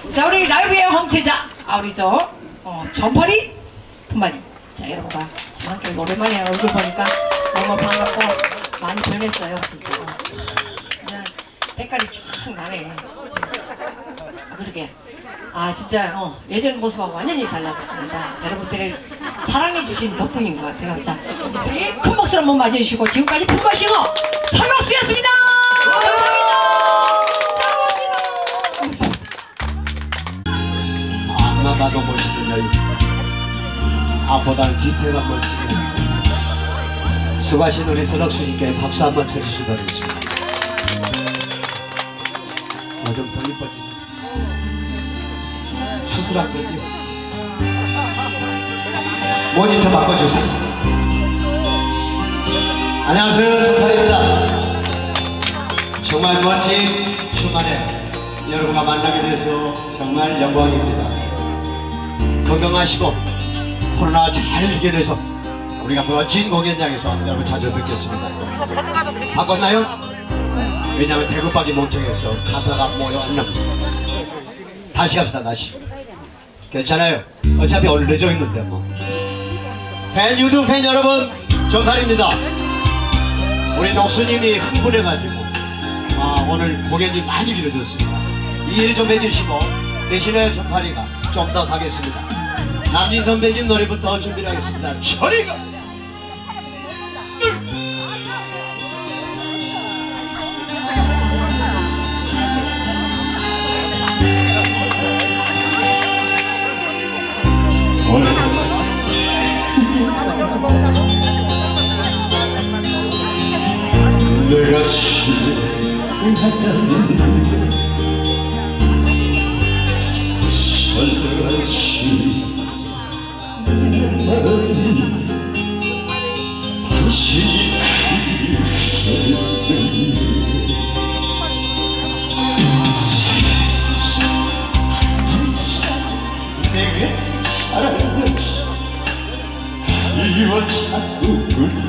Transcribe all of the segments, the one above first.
자, 우리 라이브의 황태자, 우리 전파리 분만이. 자, 여러분과 저한테 오랜만에 얼굴 보니까 너무 반갑고 많이 변했어요, 진짜. 그냥 색깔이 쭉 나네. 그러게. 진짜 예전 모습하고 완전히 달라졌습니다. 여러분들의 사랑해주신 덕분인 것 같아요. 자, 우리 큰 목소리 한번 맞아주시고 지금까지 품바싱어 설명수였습니다. 감사합니다. 앞만 봐도 멋있는 여인, 앞보다는 뒤태가 멋지게 수고하신 우리 선옥수님께 박수 한번 쳐주시기 바라겠습니다. 좀 더 이뻐지죠? 수술한 거지? 모니터 바꿔주세요. 안녕하세요, 전파리입니다. 정말 멋진 주말에 여러분과 만나게 돼서 정말 영광입니다. 건강하시고 코로나 잘 이겨내서 우리가 멋진 공연장에서 여러분 찾아뵙겠습니다. 바꿨나요? 왜냐하면 대구박이 멍청해서 가사가 뭐요 안 납니다. 다시 합시다. 다시. 괜찮아요. 어차피 오늘 늦어있는데 뭐. 유튜브 팬 여러분, 전파리입니다. 우리 녹수님이 흥분해가지고 오늘 공연이 많이 길어졌습니다. 이해를 좀 해주시고 대신에 전파리가 좀 더 가겠습니다. 남진 선배님 노래부터 준비를 하겠습니다. 저리가 내가 싫어하자면 설레하시 내 마음이 당신이 내가 사랑했어 그리워 자꾸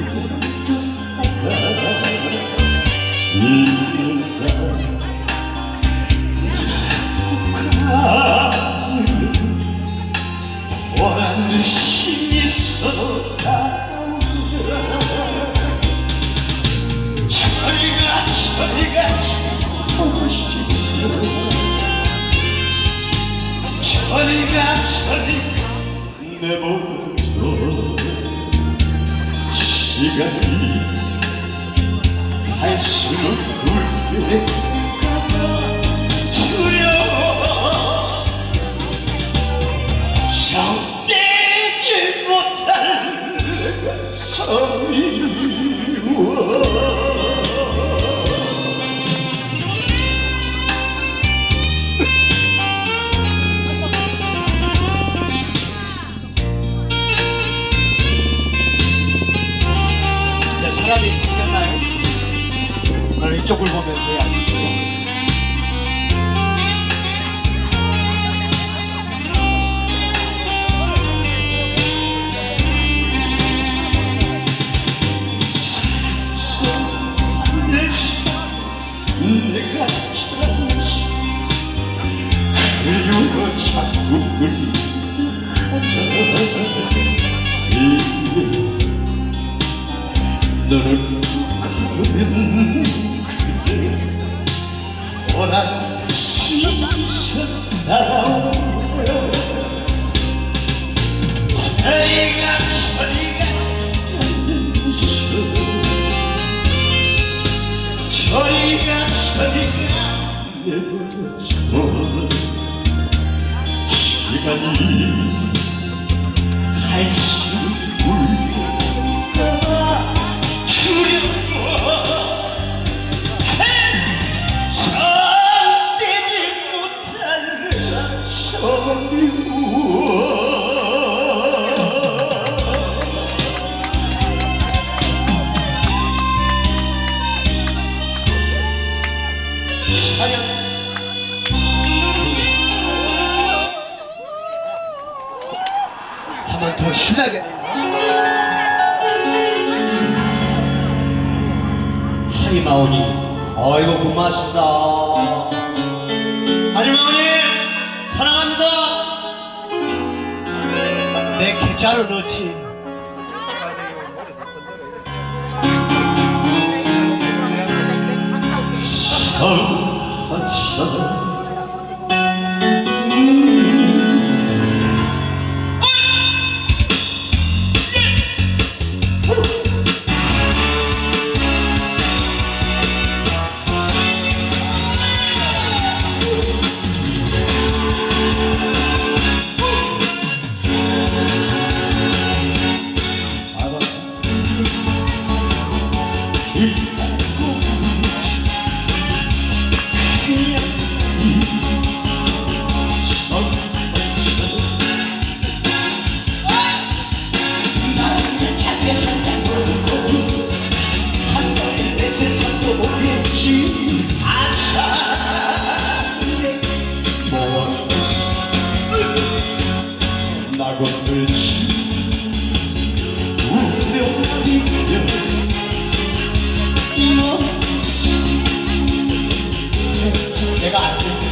보란 듯이 미소가 저리가 보고 싶어 저리가 내버려둬 시간이 할수록 울게 두려워 정떼지 못할 서미워 사람이 바뀌었나요? 나는 이쪽을 보면서 해야지. 내가 찾았어 그리워 자꾸 너를 보면 그대 보란 듯이 서다오 저리가 내버려줘 시간이 갈수록 울까 두려워 손대지 못할 서미워 한 번 더 신나게 하리마오님 아이고 고맙습니다. 하리마오님 왜 계좌를 넣지? 내가 안 됐어.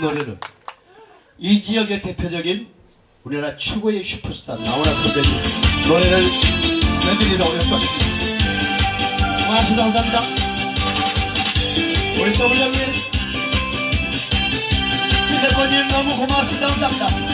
노래는 이 지역의 대표적인 우리나라 최고의 슈퍼스타 나훈아 선배님 노래를 내드리러 오셨습니다. 고맙습니다. 감사합니다. 우리 WM 김대권님 너무 고맙습니다. 감사합니다.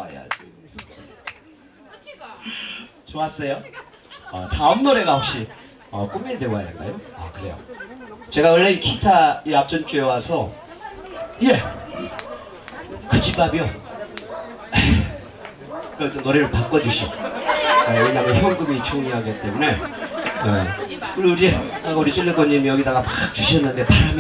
와야지. 좋았어요? 다음 노래가 혹시 꿈의 대화인가요? 아 그래요. 제가 원래 이 기타 이 앞전주에 와서 그 집 앞이요. 그 노래를 바꿔주시오. 왜냐면 현금이 중요하기 때문에. 그리고 우리 찔레코님이 여기다가 막 주셨는데 바람이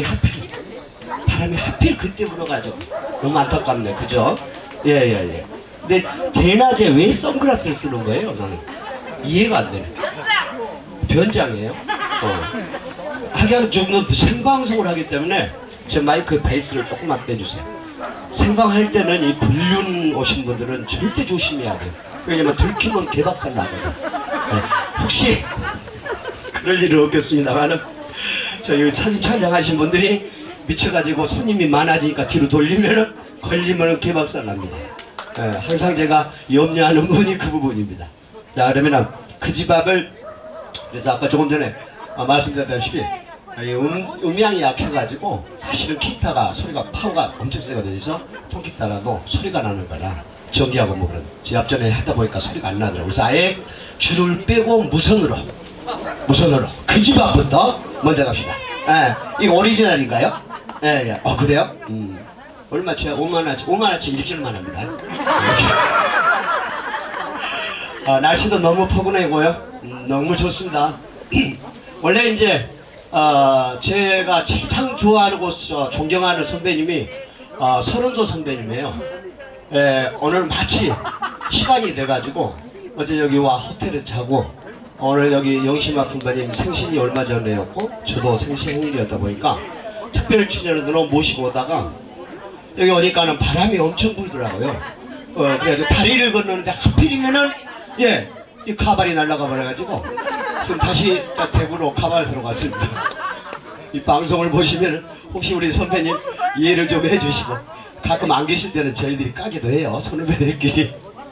하필 그때 불어가지고 너무 안타깝네. 그죠? 예. 근데 대낮에 왜 선글라스를 쓰는 거예요? 나는 이해가 안 되네. 변장이에요? 하긴 좀 생방송을 하기 때문에 제 마이크 베이스를 조금만 빼주세요. 생방할 때는 이 불륜 오신 분들은 절대 조심해야 돼요. 왜냐면 들키면 개박살 나거든. 혹시 그럴 일은 없겠습니다만은 저희 사진 촬영하신 분들이 미쳐가지고 손님이 많아지니까 뒤로 돌리면은 걸리면은 개박살 납니다. 항상 제가 염려하는 부분이 그 부분입니다. 자 그러면은 그 집 앞을 그래서 아까 조금 전에 말씀드렸다시피 음향이 약해가지고 사실은 기타가 소리가 파워가 엄청 세거든요. 그래서 통기타라도 소리가 나는 거라 전기하고 뭐 그런 제 앞전에 하다 보니까 소리가 안 나더라고요. 그래서 아예 줄을 빼고 무선으로 그 집 앞부터 먼저 갑시다. 이거 오리지널인가요? 예. 그래요? 얼마치야? 5만원치 일주일만 합니다. 날씨도 너무 포근하고요. 너무 좋습니다. 원래 이제 제가 가장 좋아하고 존경하는 선배님이 서른도 선배님이에요. 오늘 마치 시간이 돼가지고 어제 여기 와 호텔에 자고 오늘 여기 영심아 선배님 생신이 얼마 전에였고 저도 생일이었다 보니까 특별 출연으로 모시고 오다가 여기 오니까는 바람이 엄청 불더라고요. 그래가지고 다리를 건너는데 하필이면은 이 가발이 날아가 버려가지고 지금 다시 대구로 가발 사러 갔습니다. 이 방송을 보시면 혹시 우리 선배님 이해를 좀 해주시고 가끔 안 계실 때는 저희들이 까기도 해요. 선후배들끼리.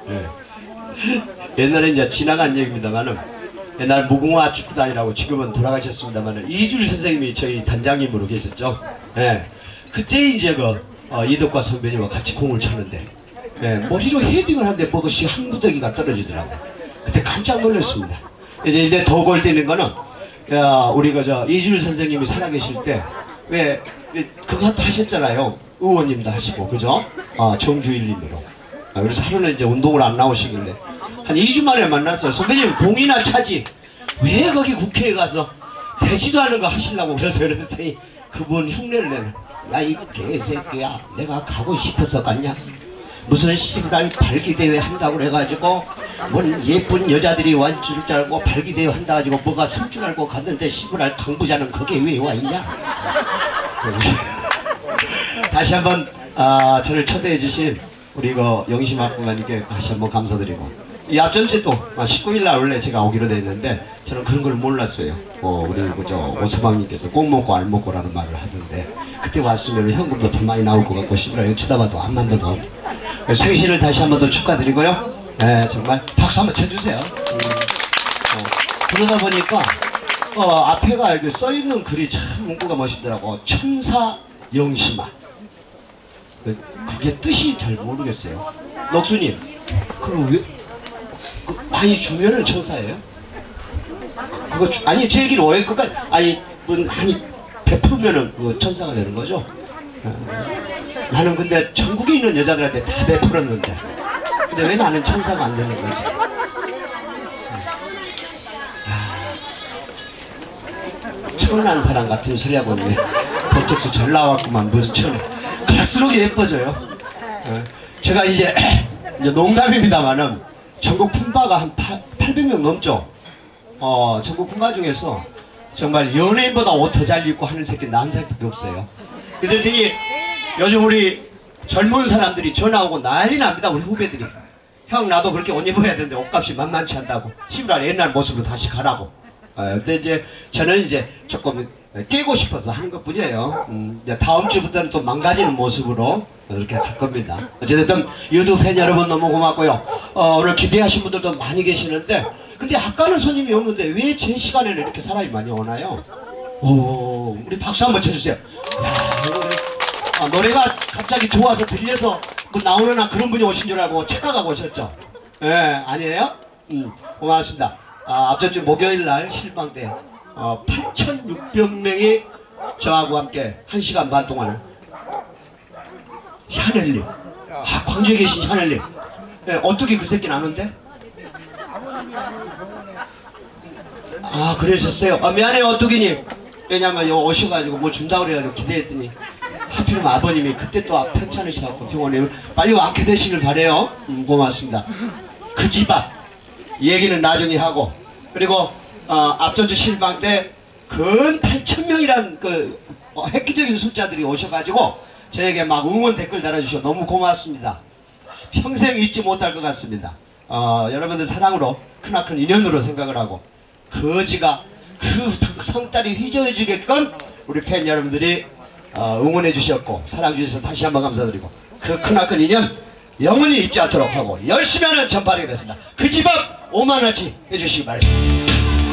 옛날에 이제 지나간 얘기입니다만은 옛날 무궁화 축구단이라고 지금은 돌아가셨습니다만은 이줄 선생님이 저희 단장님으로 계셨죠. 그때 이제 이덕과 선배님과 같이 공을 쳤는데 머리로 헤딩을 하는데 뭐것이 한 무더기가 떨어지더라고요. 그때 깜짝 놀랐습니다. 이제 더 골 때는 거는 우리 이줄 선생님이 살아계실 때 왜 그것도 하셨잖아요. 의원님도 하시고 그죠? 정주일님으로. 그래서 하루는 이제 운동을 안 나오시길래 한 2주 만에 만났어요. 선배님 공이나 차지 왜 거기 국회에 가서 되지도 않은 거 하시려고 그래서 그랬더니 그분 흉내를 내면 야 이 개새끼야 내가 가고 싶어서 갔냐? 무슨 씨발 발기대회 한다고 그래가지고 뭔 예쁜 여자들이 왔 줄 알고 발기대회 한다 가지고 뭐가 쓸 줄 알고 갔는데 씨발 강부자는 거기에 왜 와 있냐? 다시 한번 저를 초대해 주신 우리 영심아 부모님께 다시 한번 감사드리고 이 앞전주도 19일날 원래 제가 오기로 돼 있는데 저는 그런 걸 몰랐어요. 우리 오서방님께서 꼭 먹고 알 먹고라는 말을 하던데 그때 왔으면 현금도 더 많이 나올 것 같고 씨발 쳐다봐도 한만 번 더 생신을 다시 한 번 더 축하드리고요. 정말 박수 한번 쳐주세요. 그러다 보니까 앞에가 여기 써있는 글이 참 문구가 멋있더라고. 천사 영심아. 그게 뜻이 잘 모르겠어요. 넉수님 많이 주면은 천사예요? 아니 제 얘기를 왜 끝까지 많이 베풀면은 천사가 되는 거죠? 나는 근데 전국에 있는 여자들한테 다 베풀었는데 근데 왜 나는 천사가 안 되는 거지? 천한 사람 같은 소리 하고 있네. 보톡스 잘 나왔구만. 무슨 천해. 갈수록 예뻐져요. 제가 이제 농담입니다만은 전국 품바가 한 800명 넘죠. 전국 품바 중에서 정말 연예인보다 옷 더 잘 입고 하는 새끼 난 새끼밖에 없어요. 그랬더니 요즘 우리 젊은 사람들이 전화 오고 난리 납니다. 우리 후배들이 형 나도 그렇게 옷 입어야 되는데 옷값이 만만치 않다고 시부랄 옛날 모습으로 다시 가라고. 근데 이제 저는 이제 조금 깨고 싶어서 하는 것 뿐이에요. 이제 다음 주부터는 또 망가지는 모습으로 이렇게 갈 겁니다. 어쨌든 유튜브 팬 여러분 너무 고맙고요. 오늘 기대하신 분들도 많이 계시는데 근데 아까는 손님이 없는데 왜 제 시간에는 이렇게 사람이 많이 오나요? 우리 박수 한번 쳐주세요. 야, 노래가 갑자기 좋아서 들려서 그 나오는 한 그런 분이 오신 줄 알고 착각하고 오셨죠? 예, 아니에요? 고맙습니다. 앞전 주 목요일 날 실방 때 8,600명이 저하고 함께 1시간 반 동안을 샤넬님, 광주에 계신 샤넬님, 예, 어떻게 그 새끼는 아는데? 그러셨어요? 미안해요, 어떡이니? 왜냐면 여기 오셔가지고 뭐 준다고 그래가지고 기대했더니 하필이면 아버님이 그때 또 편찮으셔갖고 병원에 빨리 완쾌 되시길 바래요. 고맙습니다. 그 집 앞 얘기는 나중에 하고, 그리고 앞전주 실방 때 근 8,000명이란 그 획기적인 숫자들이 오셔가지고 저에게 막 응원 댓글 달아주셔서 너무 고맙습니다. 평생 잊지 못할 것 같습니다. 여러분들 사랑으로 크나큰 인연으로 생각을 하고, 거지가 그 성딸이 휘저어지게끔 우리 팬 여러분들이 응원해 주셨고 사랑 주셔서 다시 한번 감사드리고, 그 크나큰 인연 영원히 잊지 않도록 하고 열심히 하는 전파리가 됐습니다. 그 집 앞 5만원어치 해주시기 바랍니다.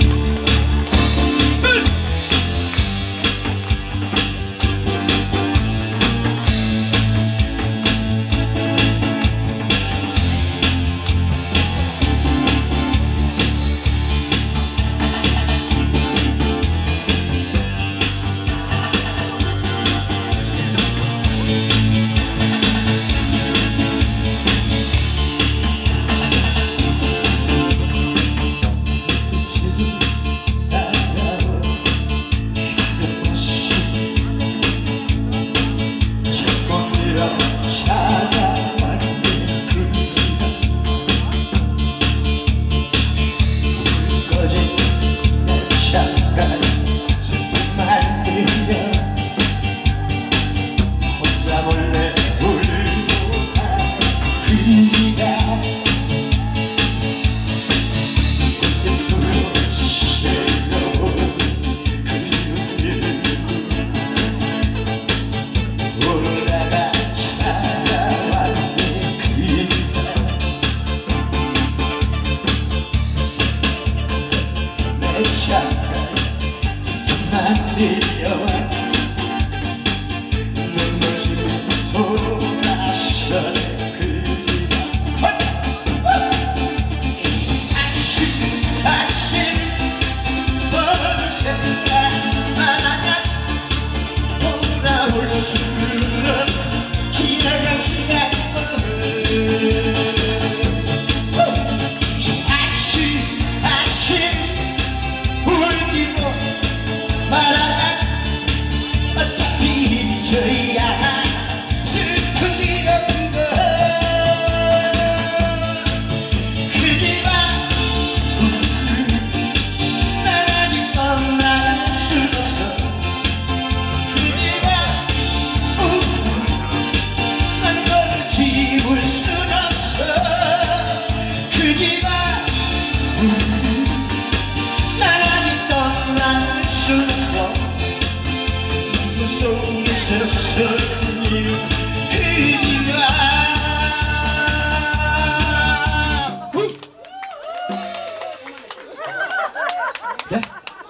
네?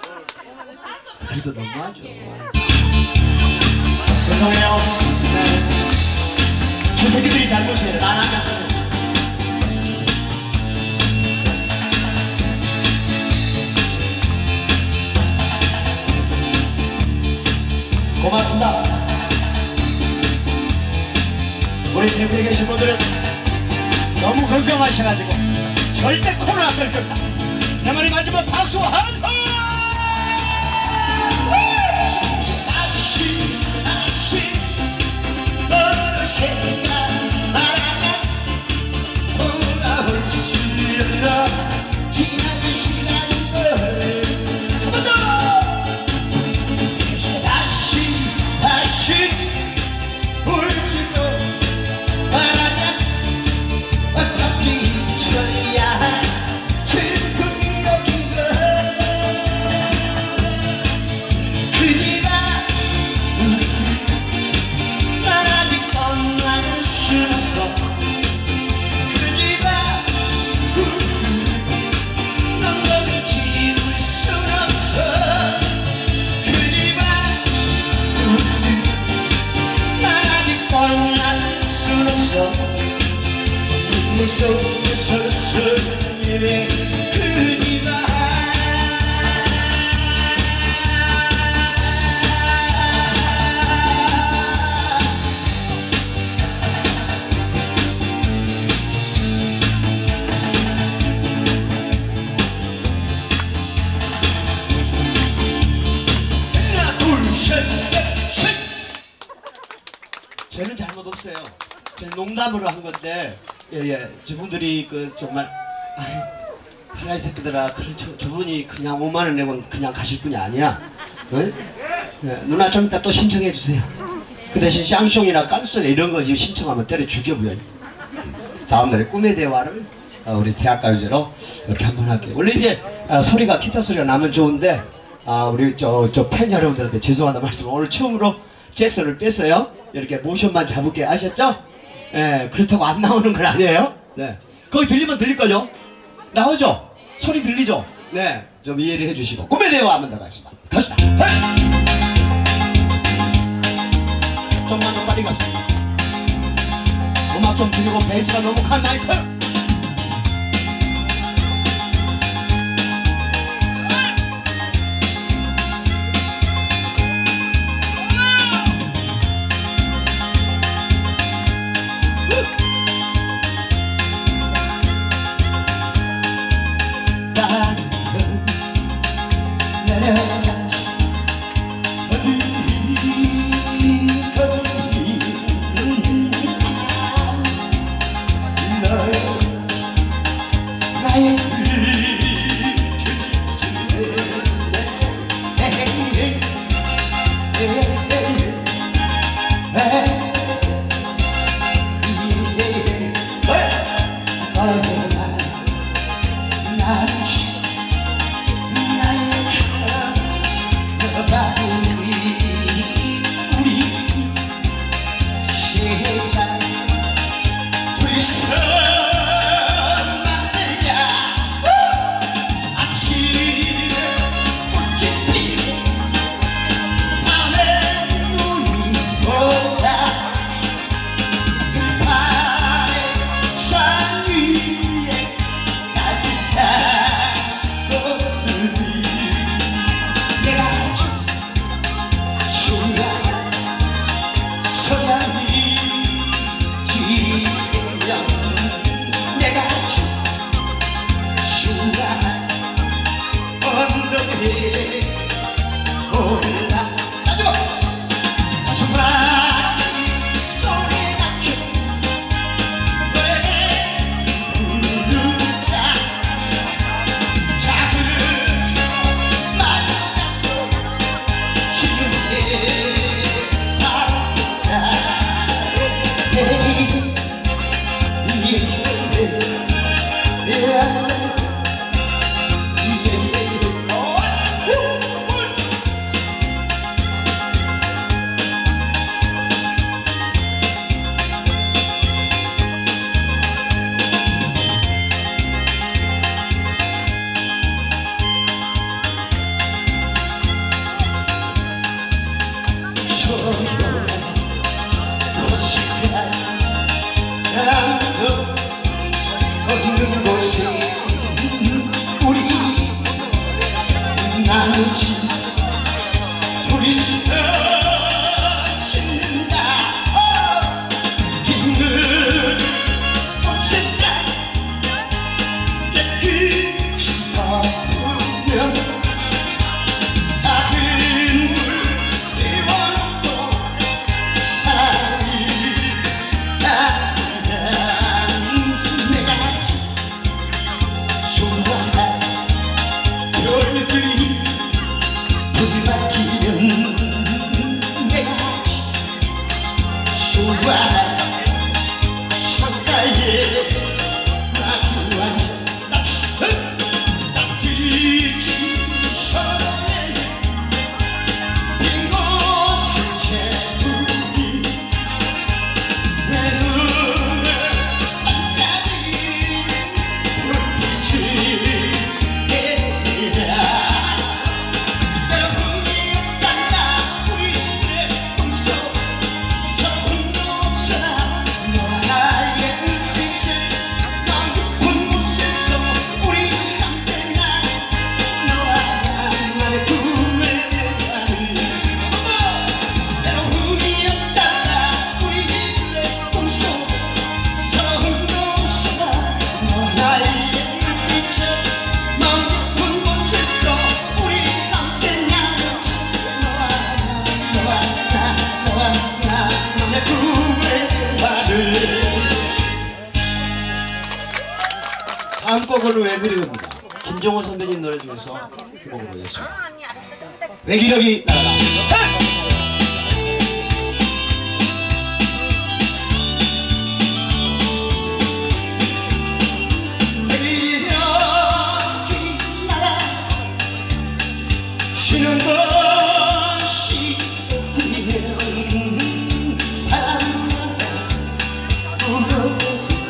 그래도 너무하죠. 죄송해요. 네. 저 새끼들이 잘못이에요. 난 하면. 고맙습니다. 우리 대구에 계신 분들은 너무 건강하셔가지고 절대 코로나 안 될 겁니다. 내 말이 맞으면 박수 한 번! 다시 너를 생각 말아가지 돌아올 수 없다. 지나간 시간을 한 번 더! 다시 울지도 말아가지. 어차피 잊혀야 슬픔이 이렇게 걸. 서서히 그지마 하나 둘셋넷 저는 잘못 없어요. 저는 농담으로 한 건데, 예, 저분들이 그 정말, 하라이 새끼들아, 그래, 저분이 그냥 5만 원 내고 그냥 가실 분이 아니야. 응? 예, 누나 좀 이따 또 신청해 주세요. 그 대신 쌍숑이나 깐소나 이런 거 이거 신청하면 때려 죽여부여. 다음날에 꿈의 대화를 우리 대학가요제로 이렇게 한번 할게요. 원래 이제 소리가 기타 소리가 나면 좋은데, 우리 저 팬 여러분들한테 죄송하다 말씀. 오늘 처음으로 잭슨을 뺐어요. 이렇게 모션만 잡을게. 아셨죠? 예, 그렇다고 안 나오는 건 아니에요. 네, 거기 들리면 들릴 거죠? 나오죠? 소리 들리죠? 네, 좀 이해를 해주시고 꿈의 대화 한번 더 가시죠. 갑시다. 좀만 더 빨리 갑시다. 음악 좀 줄이고 베이스가 너무 큰 마이크. 다음 곡은 왜 그리고입니다. 김종호 선배님 노래 중에서 이 곡을 보겠습니다. 외기력이 날아라. 쉬는 것이 들리면 바람마다 불어오지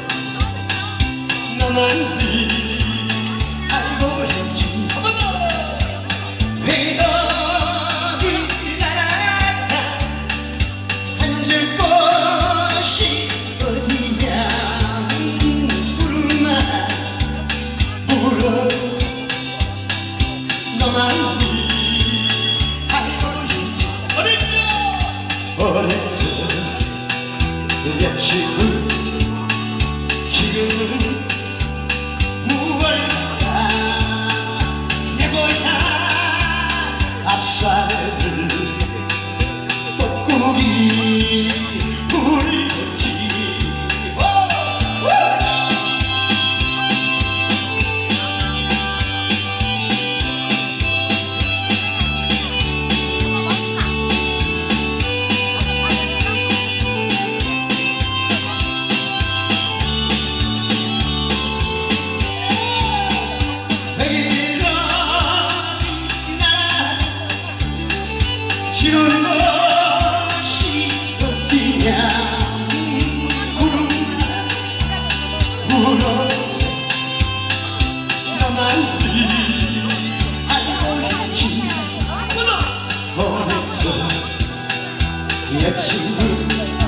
너만이 알고 있지 왜 여기 날아가 앉을 곳이 어디냐 부르마 불어오지 너만이 어렸죠 내 친구 지금은 무얼까 내 고향 앞살을 뻐꾸기 울지 지는 것이 어디냐 구름아 물어보자 너만이 알고 있지 어렸어 내 친구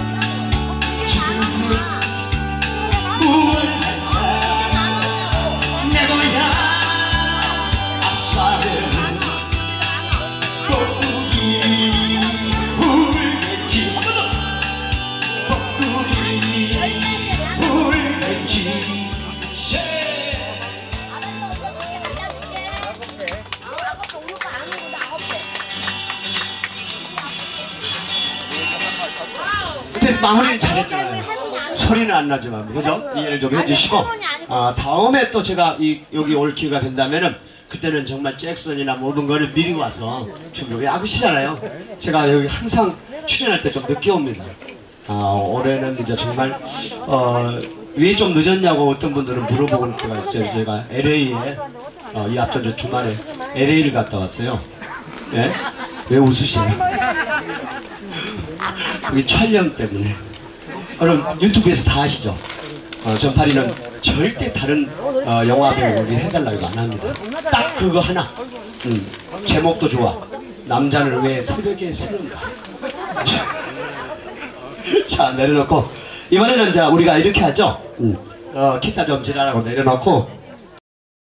지금은 무얼 할까 내 고향 앞살을 그때 마무리를 잘했잖아요. 소리는 안 나지만 그죠? 이해를 좀 해주시고 다음에 또 제가 여기 올 기회가 된다면은 그때는 정말 잭슨이나 모든 거를 미리 와서 준비 야구시잖아요. 제가 여기 항상 출연할 때 좀 늦게 옵니다. 올해는 이제 정말 왜 좀 늦었냐고 어떤 분들은 물어보고 올 때가 있어요. 제가 LA에 이 앞전 주말에 LA를 갔다 왔어요. 예? 왜 웃으세요? 그게 촬영 때문에. 여러분 유튜브에서 다 아시죠? 전파리는 절대 다른 영화 배우 우리 해달라고 안 합니다. 딱 그거 하나. 제목도 좋아. 남자는 왜 새벽에 쓰는가? 자 내려놓고 이번에는 자 우리가 이렇게 하죠. 기타 좀 지나라고 내려놓고